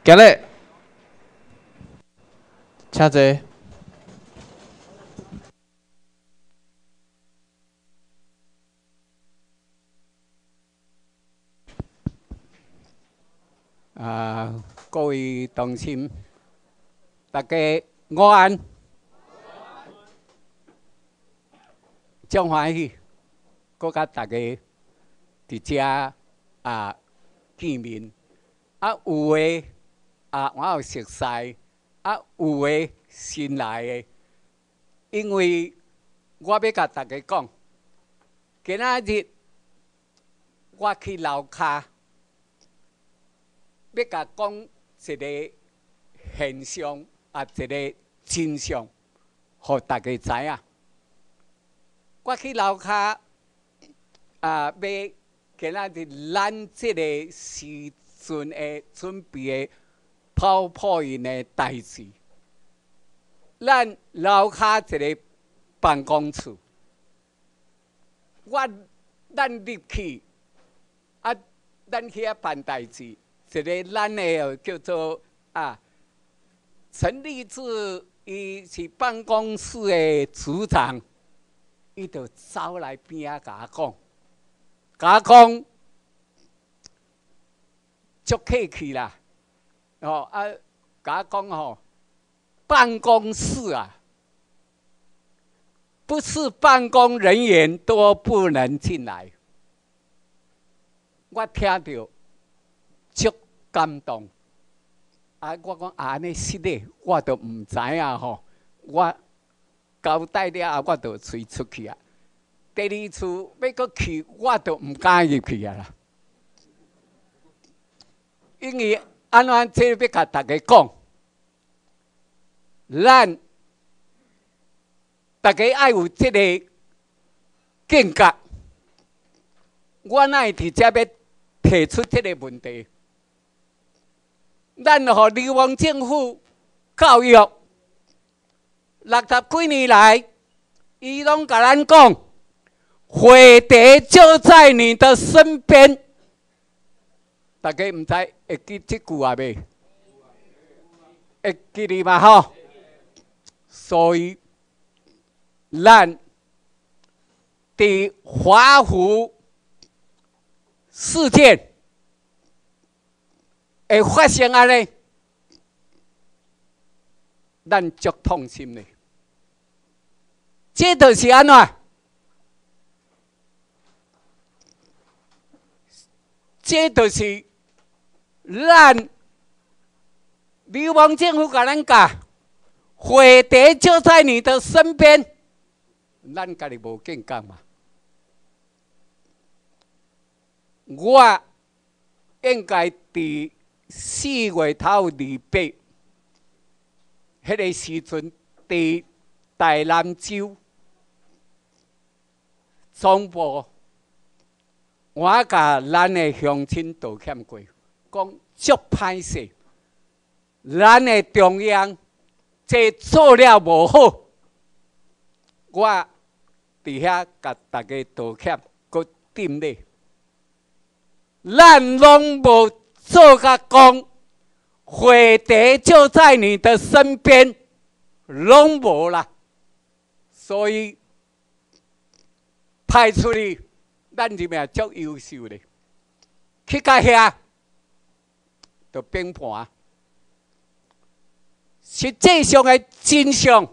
今日，请坐。 各位同心，大家午安，真欢喜，搁甲大家伫遮见面。有诶我有熟悉，有诶新来诶。因为我要甲大家讲，今仔日我去楼骹。 要甲讲一个现象，一个真相，互大家知影。我去楼骹要今仔日咱即个时阵的准备的跑破因的代志。咱楼骹一个办公室，咱入去咱去办代志。 一个咱的叫做陈立志，伊是办公室的组长，伊就走来边仔甲我讲，足客气啦，甲我讲吼，办公室不是办公人员都不能进来。我听到。 足感动，我讲安尼实咧，我都唔知影吼。我交代了我就随出去啊。第二次要搁去，我都唔敢入去啊啦。因为安怎这要甲大家讲，咱大家爱有这个境界。我哪会伫遮要提出这个问题？ 咱互流亡政府教育60几年来，伊拢甲咱讲，火蝶就在你的身边。大家唔知会记这句话未？会记哩嘛吼？所以，咱伫华府事件。 会发生安尼，咱足痛心的。这就是安怎？这就是咱流亡政府甲咱讲，火蝶就在你的身边，咱家己无见讲嘛。我应该伫。 4月头28，迄个时阵，伫台南州总部，我甲咱的乡亲道歉过，讲足歹势，咱的中央这做了无好，我伫遐甲大家道歉，搁顶咧，咱拢无。 做甲讲，火蝶就在你的身边，拢无啦。所以派出去，咱这边足优秀的，去到遐就变盘。实际上的真相，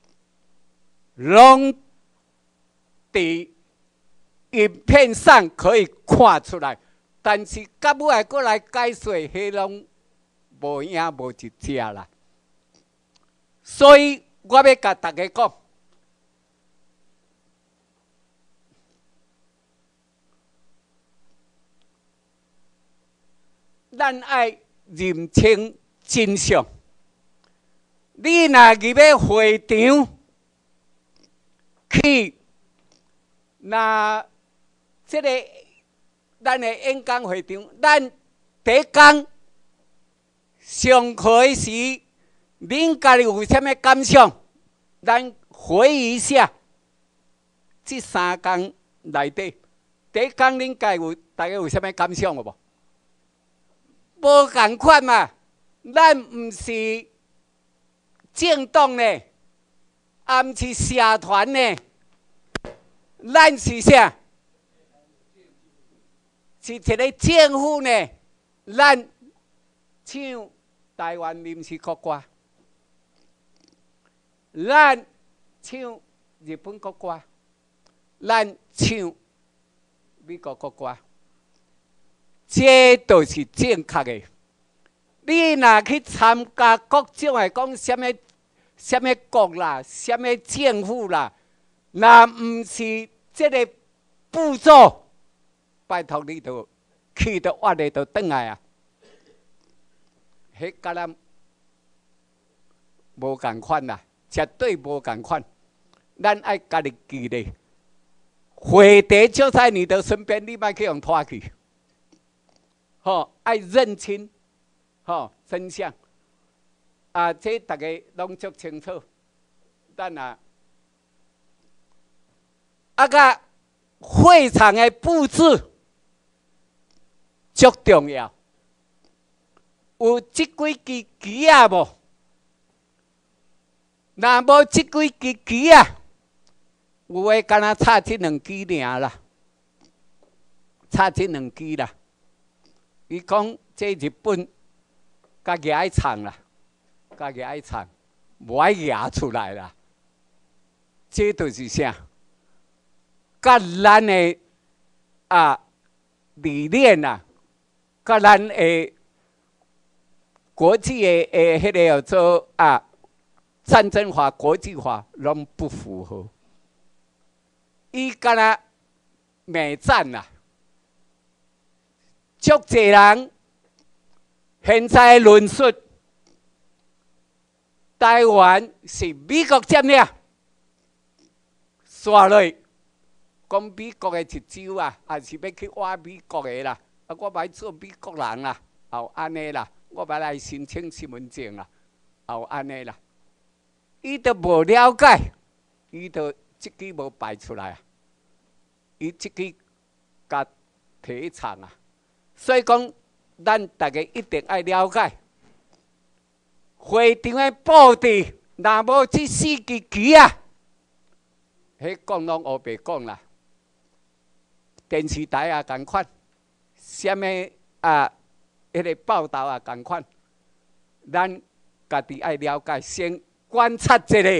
拢伫影片上可以看出来。 但是到尾来过来解说，迄拢无影无一只啦。所以我要甲大家讲，咱爱认清真相。你若入要会场去，那这个。 咱的演讲会场，咱第一天上课时，恁家己有啥物感想？咱回忆一下，这3天内底，第一天恁家大家有啥物感想无？无共款嘛， 咱唔是政党呢，也唔是社团呢，咱是啥？是一个政府呢。咱唱台湾临时国歌，咱唱日本国歌，咱唱美国国歌，这都是正确的。你若去参加各种的讲什么国啦、什么政府啦，若唔是这个步骤，拜托你就去到我哋就转来啊！迄甲咱无共款啦，绝对无共款。咱爱家己记咧，会地就在你的身边，你莫去用拖去。吼，爱认清，吼真相。啊，这大家拢足清楚。咱个会场的布置足重要。有即几支旗啊无？若无即几支旗啊，有诶敢若差这2支尔啦，差这2支啦。伊讲这日本家己爱唱啦，家己爱唱，无爱压出来啦。这就是啥？甲咱诶理念啊，甲咱诶国际诶迄个叫做战争法、国际法拢不符合。伊敢若美战啦，足侪人现在论述台湾是美国占领，刷落讲美国诶一州啊，也是要去挖美国诶啦，我歹做美国人啦，后安尼啦。我要来申请身份证啦，后安尼啦，伊都无了解，伊都即支无摆出来啊，伊即支甲提倡啊，所以讲，咱大家一定爱了解，会场的布置，若无即4支旗啊，迄讲拢黑白讲啦，电视台也共款，什么迄个报道也共款，咱家己爱了解，先观察一下。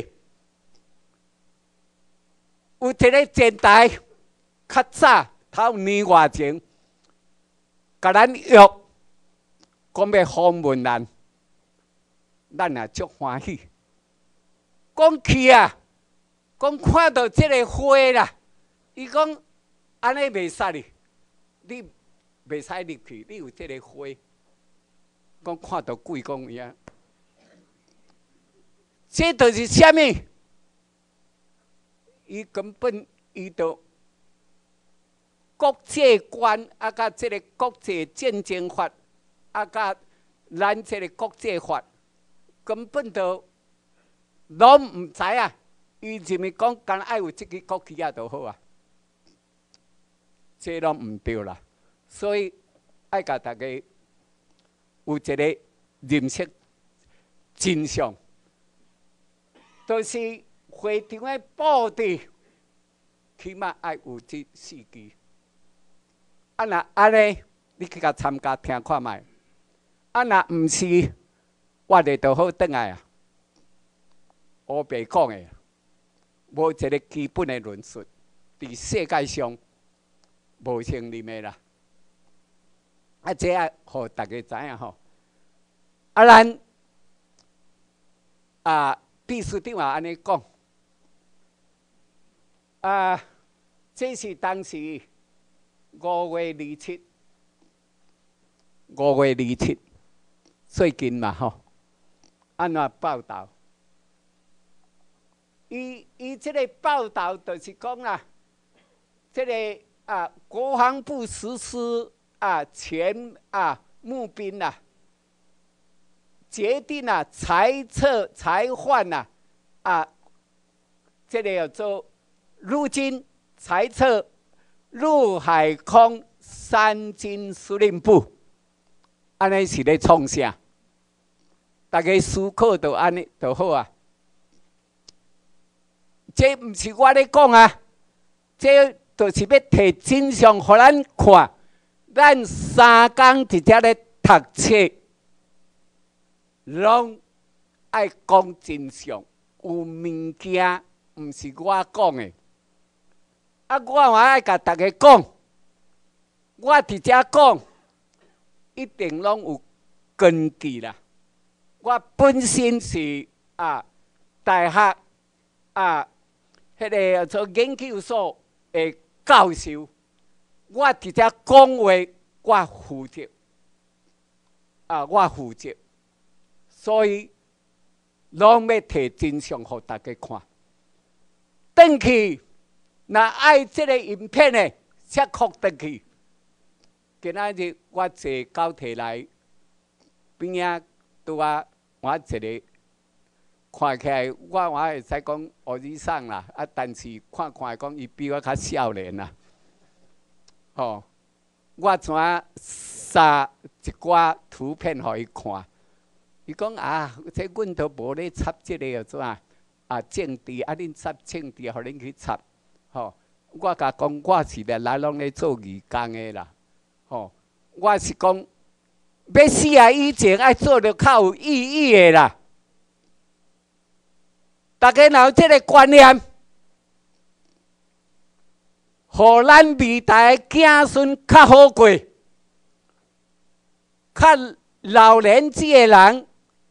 有一个电台，较早头年外前，甲咱约，讲要访问咱，咱也足欢喜。讲去啊，讲看到这个花啦，伊讲安尼袂使哩，你。袂使入去，你有这个花，讲看到鬼讲伊啊，这就是啥物？伊根本伊就国际观甲这个国际战争法甲咱这个国际法根本就拢唔知啊！伊认为讲干爱有这个国旗就好啊，这拢唔对啦。所以爱甲大家有一个认识真相，就是会场的布置，起码爱有这4支。若安尼，你去甲参加听看卖。若唔是，我哋就好转来啊。黑白讲的，无一个基本的论述，伫世界上无成立的啦。这互大家知影吼。咱秘书长也安尼讲，这是当时5月27，最近嘛吼，安怎报道？伊这个报道就是讲啦，这个国防部实施前募兵啦，决定裁撤裁换这个叫做陆军裁撤陆海空3军司令部，安尼是咧创啥？ 大家思考就安尼就好啊。这毋是我咧讲啊，这就是要摕真相互咱看。咱3工直接咧读册，拢爱讲真相。有物件毋是我讲的，啊，我嘛爱甲大家讲，我直接讲，一定拢有根据啦。我本身是大学迄个做研究所的教授，我直接讲话，我负责，我负责，所以拢要摕真相互大家看。转去，若爱即个影片的，切酷转去。今仔日我坐高铁来，边仔拄我一个。看起来我会使讲学日上啦，但是看讲伊比我较少年啦。吼，我怎撒一寡图片互伊看，伊讲这阮都无咧插即个怎政治恁插政治，互恁去插。吼，我甲讲我是来拢咧做义工的啦。吼，我是讲要死以前爱做着较有意义的啦。大家若有这个观念，互咱未来的子孙较好过，较老年纪的人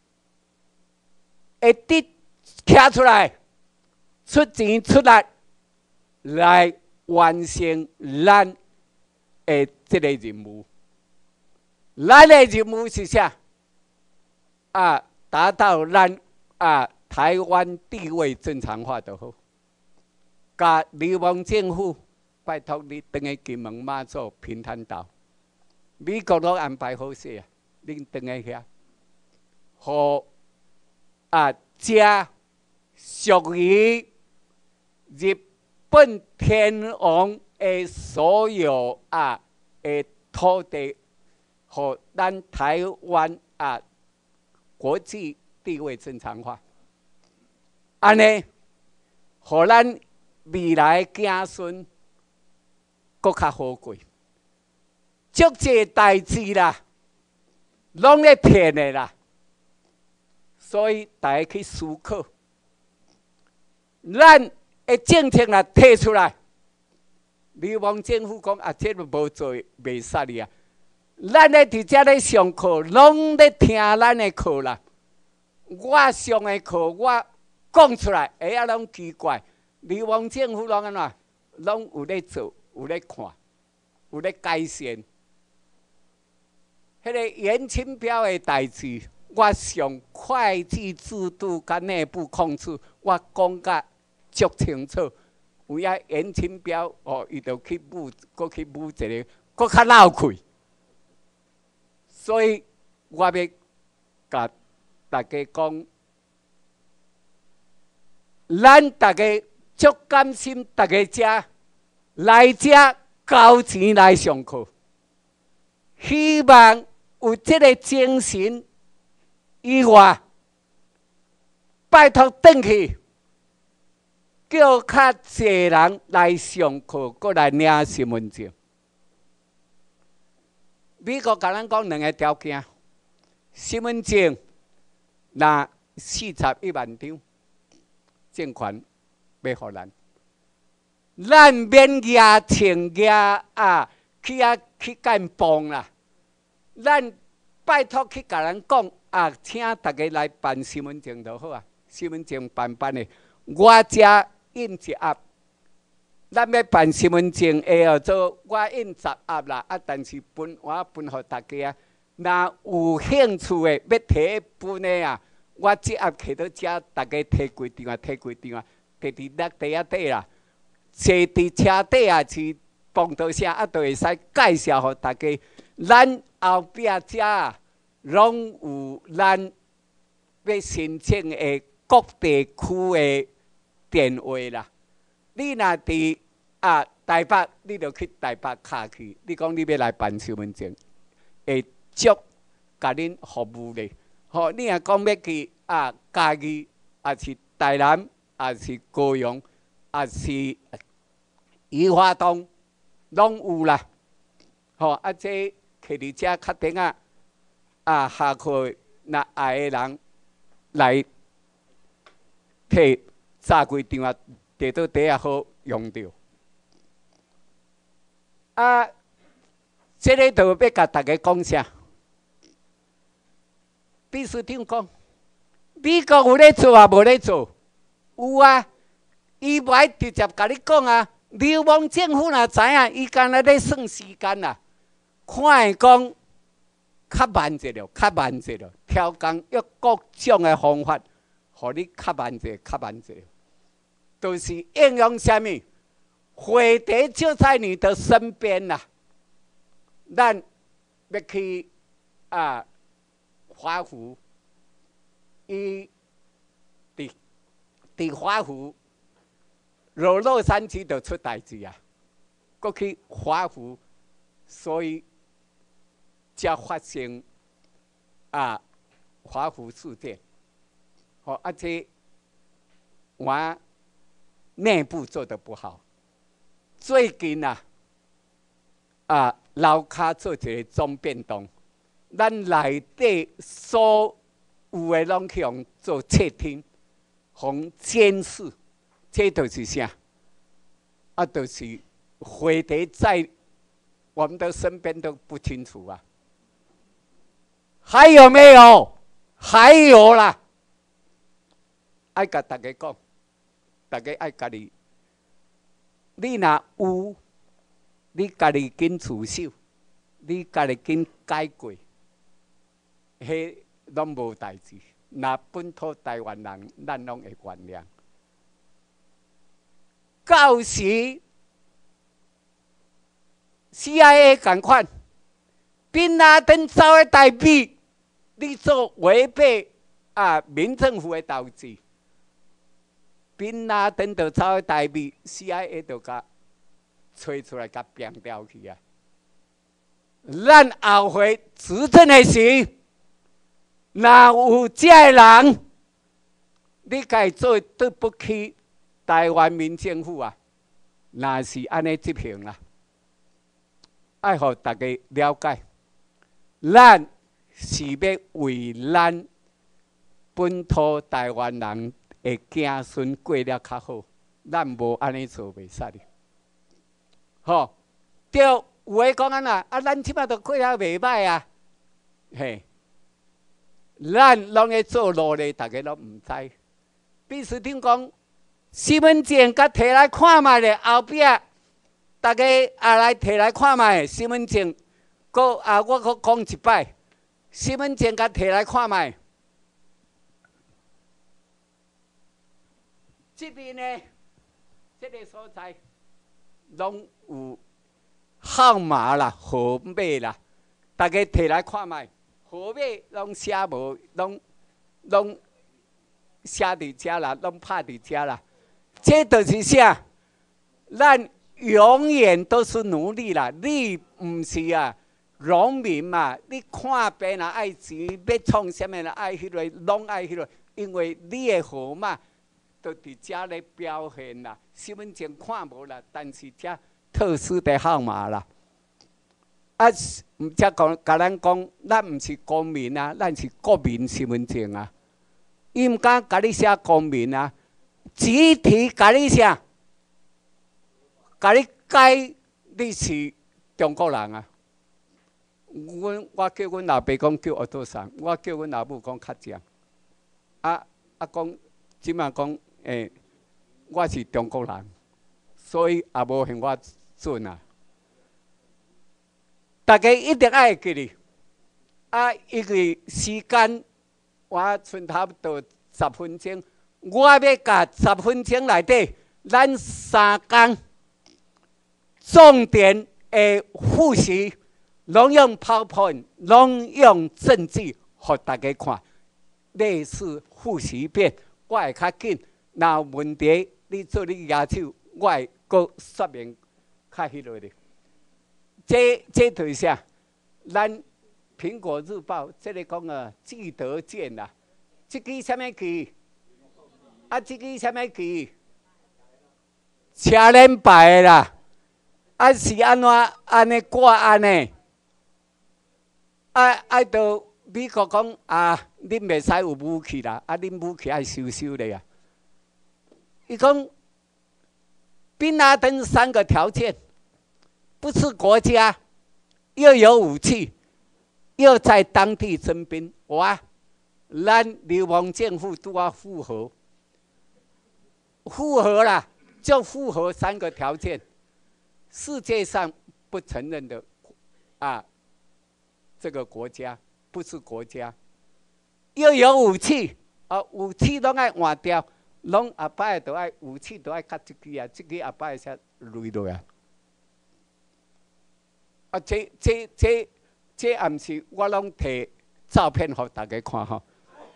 会得站出来，出钱出力来完成咱的这个任务。咱的任务是啥？达到咱台湾地位正常化就好。甲流亡政府，拜托你等去金门、马祖、平潭岛，美国都安排好势啊，恁等去遐，互这属于日本天皇的所有的土地，互咱台湾国际地位正常化。安尼，互咱未来子孙搁较好过。足济代志啦，拢咧骗的啦，所以大家去思考。咱的政策若提出来，流亡政府讲这都无做，袂使哩啊。咱咧伫遮咧上课，拢咧听咱的课啦。我上的课，我讲出来，拢奇怪。流亡政府拢安怎？拢有咧做，有咧看，有咧改善。迄个严清标的代志，我上会计制度甲内部控制，我讲甲足清楚。有影严清标伊就去补，搁去补一个，搁较闹气。所以我要甲大家讲。咱大家足甘心，大家遮来遮交钱来上课，希望有这个精神以外，拜托转去，叫较侪人来上课，搁来领身份证。美国甲咱讲2个条件，身份证若41万张。政权要互咱，咱免牙请牙去干帮啦。咱拜托去甲人讲请大家来办身份证就好啊。身份证办的，我遮印一盒，咱要办身份证的做我印10盒啦。但是我分互大家啊，若有兴趣的要摕一本的我这盒摕到遮，大家摕几张摕几张摕伫落地仔底啦，坐伫车底是碰到啥就会使介绍互大家。咱后壁遮拢有咱要申请的各地区的电话啦。你若伫台北，你就去台北卡去。你讲你要来办身份证，会足甲恁服务咧。 吼，你若讲要去嘉义，也是台南，也是高雄，也是宜花东，拢有啦。吼，这摕伫遮确定下课那爱的人来摕炸规张摕到底好用着。这个就要甲大家讲啥？秘书长讲，美国有咧做无咧做？有啊，伊无爱直接甲你讲啊。流氓政府若知影，伊干那咧算时间啦，看会讲较慢者了，较慢者了，挑工用各种的方法，互你较慢者，较慢者，都是应用啥物？火蝶就在你的身边啦。咱要去华府，伊伫华府。洛杉矶就出代志啊！过去华府，所以才发生华府事件。好，这我内部做得不好。最近楼骹做一个总变动，咱内底所有的拢去用做窃听，互监视。这都是啥？都是飞碟在我们的身边都不清楚啊。还有没有？还有啦！爱甲大家讲，大家爱家己，你若有，你家己紧自首，你家己紧改过，迄拢无代志。若本土台湾人，咱拢会原谅。到时 CIA 同款，宾拉登走的代币，你做违背民政府的投资，宾拉登就走的代币 ，CIA 就甲吹出来，甲变掉去啊！咱后回执政的时，若有这个人，你该做对不起。台湾民政府那是安尼执行啦，爱互大家了解，咱是要为咱本土台湾人的子孙过了较好，咱无安尼做袂使哩。吼，对，有诶讲安那，咱即摆都过了袂歹啊，嘿，咱拢咧做努力，大家拢毋知。秘书长讲。身份证甲摕来看卖咧，后壁大家也来摕来看卖身份证。我搁讲一摆，身份证甲摕来看卖。这边呢，这个所在拢有号码啦、号码啦，大家摕来看卖。号码拢写无，拢写伫遮啦，拢拍伫遮啦。这就是啥？咱永远都是奴隶啦！你唔是农民嘛？你看病啦爱钱，要创啥物啦爱迄个，拢爱迄个，因为你的号码都伫遮咧表现啦。身份证看无啦，但是遮特殊的号码啦。毋则甲咱讲，咱唔是公民啊，咱是国民身份证啊。伊毋敢甲你写公民啊。集体甲你啥？甲你改你是中国人啊！我叫阮老爸讲叫奥多桑，我叫阮老母讲较正。讲即马讲我是中国人，所以也无嫌我准啊。大家一定爱记哩。因为时间我剩差不多10分钟。我要甲10分钟内底，咱3工重点的复习，拢用 PowerPoint， 拢用证据，互大家看。类似复习片，我会较紧。若有问题，你做你举手，我会搁说明较迄落哩。这就是啥？咱苹果日报》这里讲啊，季德健啦，这支什么旗？啊，这支什么旗？车轮牌啦，啊是安怎安尼挂安尼？到美国讲啊，恁袂使有武器啦，啊，恁武器爱收收咧啊。伊讲，宾拉登3个条件，不是国家，又有武器，又在当地征兵，哇！咱流氓政府都要复合，复合啦，就符合3个条件，世界上不承认的啊，这个国家不是国家，又有武器啊，武器拢爱换掉，拢后摆都爱武器都爱卡一支啊，这支后摆才累落啊。啊，这也毋是我拢摕照片互大家看吼。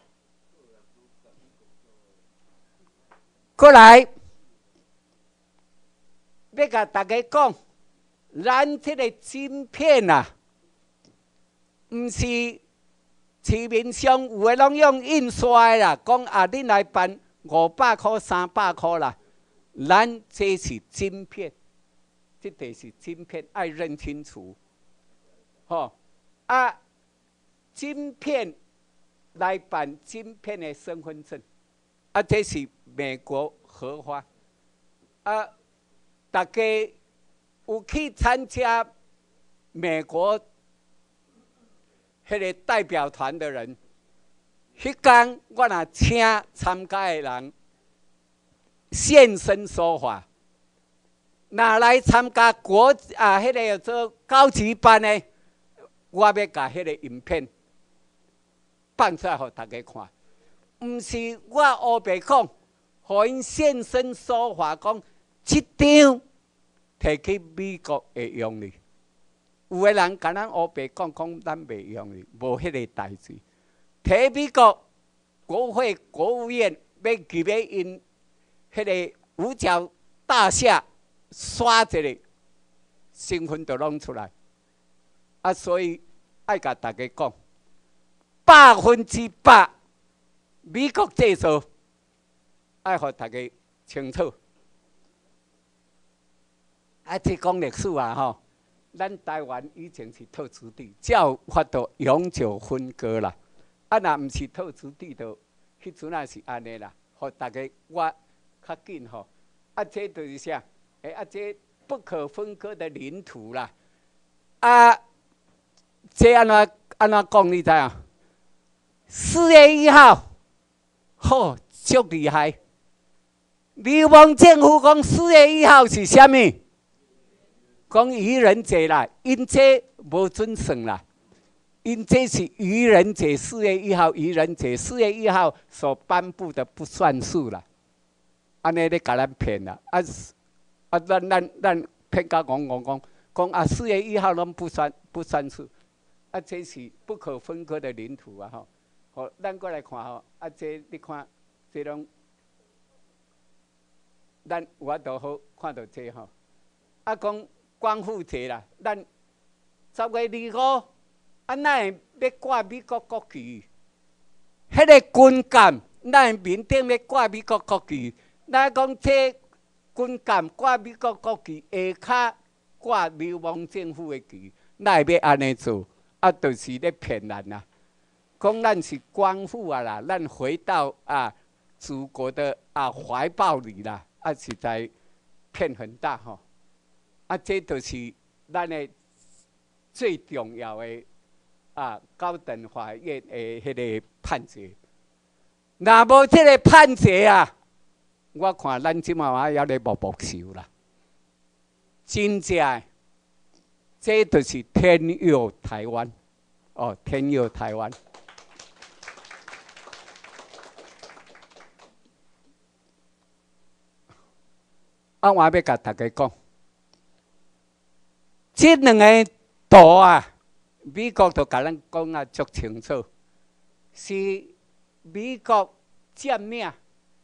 过来，要甲大家讲，咱这个晶片啊，毋是市面上有诶拢用印刷诶啦，讲啊，恁来办500块、300块啦，咱这是晶片，这就是晶片，爱认清楚，吼啊，晶片来办晶片的身份证，啊，这是美国合法，啊，大家有去参加美国迄个代表团的人，迄天我若请参加的人现身说法，若来参加迄个做高级班的，我要甲迄个影片放出来互大家看，毋是我黑白讲。互因现身说法，讲这张摕去美国会用哩。有个人甲咱黑白讲，咱袂用哩，无迄个代志。摕美国国会国务院要入去因迄个五角大厦刷一个身份就弄出来。啊，所以爱甲大家讲，100%美国制造。爱互大家清楚，啊，这讲历史啊吼，咱台湾以前是特殊地，才有法度永久分割啦。啊，若毋是特殊地，就迄阵啊是安尼啦。互大家我较紧吼，啊，这就是啥？啊，这不可分割的领土啦。啊，这安怎讲？你知啊？4月1号，吼，足厉害！流氓政府讲4月1号是啥物？讲愚人节啦，因这无准算啦，因这是愚人节，4月1号愚人节，4月1号所颁布的不算数啦，安尼咧甲咱骗啦，咱骗甲讲啊，4月1号拢不算数，啊，这是不可分割的领土啊吼，好，咱过来看吼，啊，这你看，这拢。咱有法度好看到这吼，啊讲光复节啦，咱10月25，啊哪会要挂美国国旗？迄个军舰，咱面顶要挂美国国旗，咱讲这军舰挂美国国旗，下骹挂流氓政府的旗，哪会要安尼做？啊，就是咧骗人啦！讲咱是光复啊啦，咱回到祖国的怀抱里啦。啊，实在骗很大吼！啊，这就是咱的最重要的高等法院的迄个判决。若无这个判决啊，我看咱即马也咧默受啦。真正，这就是天佑台湾哦，天佑台湾。我要甲大家讲，这2个图啊，美国就甲咱讲啊足清楚，是美国占领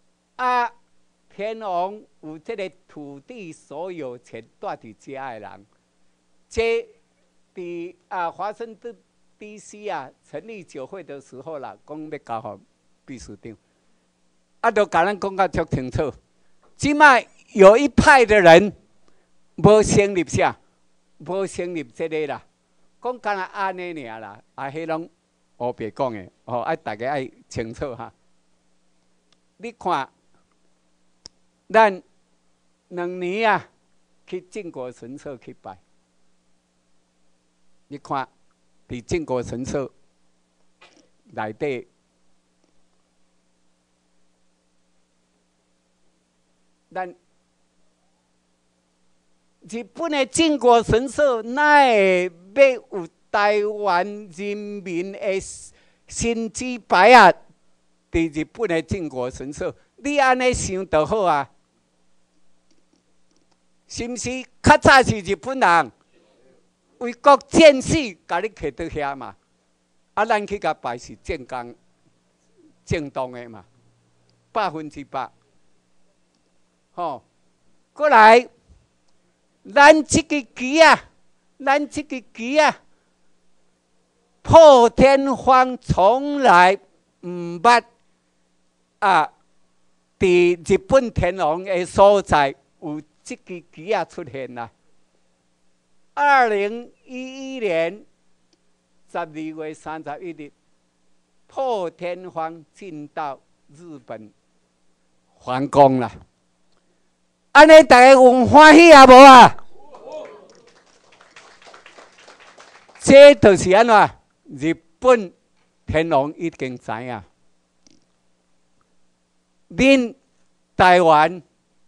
天皇有这个土地所有权住伫遮的人，这伫华盛顿 DC 啊成立酒会的时候啦，讲要交予秘书长，啊，都甲咱讲甲足清楚。即卖有一派的人无成立啥，无成立这个啦，讲干那安尼尔啦，啊，迄拢胡白讲的，吼，爱大家爱清楚哈。你看，咱2年啊，去靖国神社去拜。你看，伫靖国神社内底，咱日本的靖国神社，哪会要有台湾人民的神之牌啊？伫日本的靖国神社，你安尼想就好啊，是毋是？较早是日本人为国建死，甲你摕到遐嘛。啊，咱去甲拜是正当、正当的嘛，100%。吼，过来，咱这个旗啊，破天荒从来唔捌啊！伫日本天皇的所在有这个旗啊出现啦。2011年12月31日，破天荒进到日本皇宫啦。安尼大家有欢喜啊无啊？这就是安怎？日本天皇已经知影。恁台湾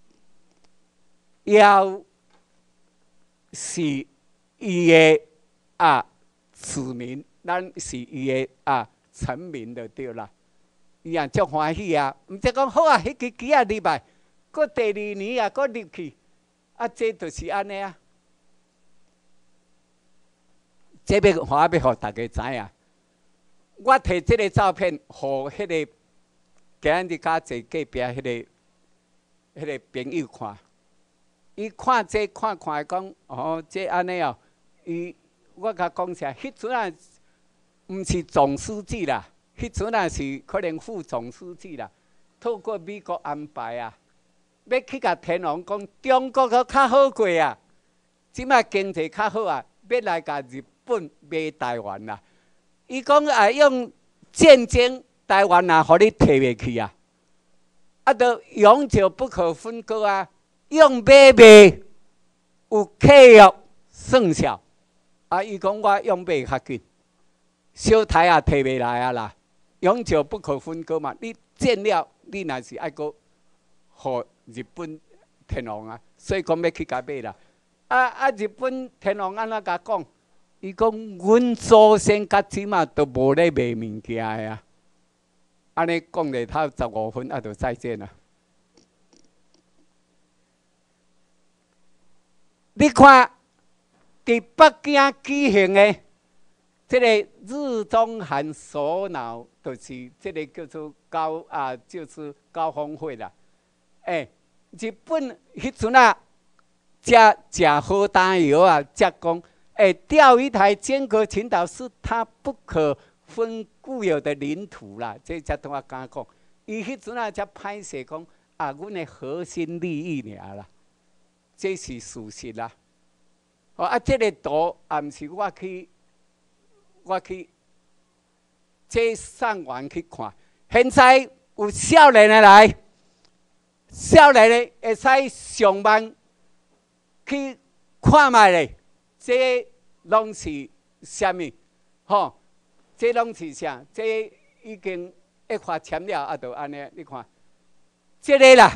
要是伊的子民，咱是伊的臣民就对啦。伊也足欢喜啊！毋则讲好啊，迄支旗啊入来，搁第2年啊，搁入去，这就是安尼啊。这要互大家知影。我摕这个照片，互迄个。今日较济隔壁迄个朋友看，伊看这看讲，哦，这安尼哦，我甲讲啥？迄阵啊，毋是总书记啦，迄阵啊是可能副总书记啦，透过美国安排啊，要去甲天皇讲，中国搁较好过啊，即摆经济较好啊，要来甲日本买台湾啦。伊讲用战争。台湾也互你摕袂去啊！都永久不可分割啊！用买卖有契约算数伊讲我用买较紧，小台也摕袂来啊啦！永久不可分割嘛，你占了，你若是爱搁互日本天皇啊，所以讲要去甲买啦。日本天皇安怎甲讲？伊讲阮祖先甲即马都无咧卖物件啊！安尼讲了头15分，就再见了。你看，伫北京举行的这个日中韩首脑，就是这个叫做就是高峰会啦。日本迄阵啊，食好丹药啊，才讲，钓鱼台尖阁群岛是它不可分固有的领土啦，这才同我敢讲。伊迄阵啊，才歹势讲阮的核心利益尔啦，这是事实啦。这个图也毋是我去这上网去看。现在有少年的来，少年的会使上网去看卖咧，这拢是啥物？吼？这拢是啥？这已经一发签了，就安尼。你看，这个啦，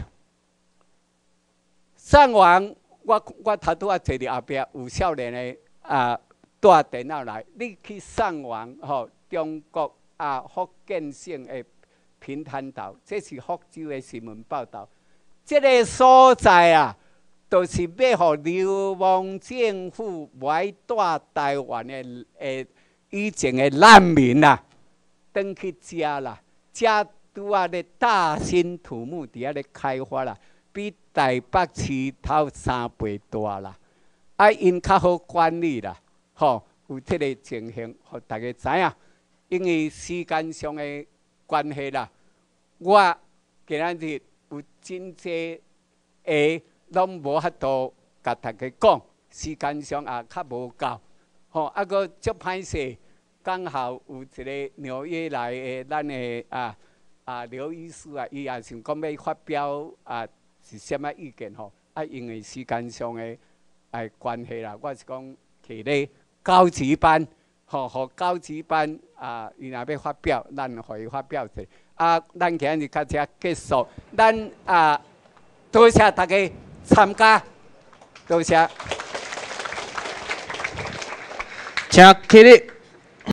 上网我头拄坐伫后壁，有少年的带电脑来，你去上网中国福建省的平潭岛，这是福州的新闻报道。这个所在啊，就是要互流亡政府来带台湾的以前的难民啊，转去遮啦，遮拄咧大兴土木伫咧开发啦，比台北市头3倍大啦。因较好管理啦， 有这个情形，互大家知影。因为时间上的关系啦，我今仔日有真济个拢无法度甲大家讲，时间上也较无够。吼，啊个足歹势，刚好有一个纽约来的咱的刘医师啊，伊也想讲要发表是什么意见吼？因为时间上的关系啦，我是讲摕咧高级班。吼，互高级班伊若要发表，咱互伊发表者。咱今日到这结束，咱多谢大家参加，多谢。 请起立。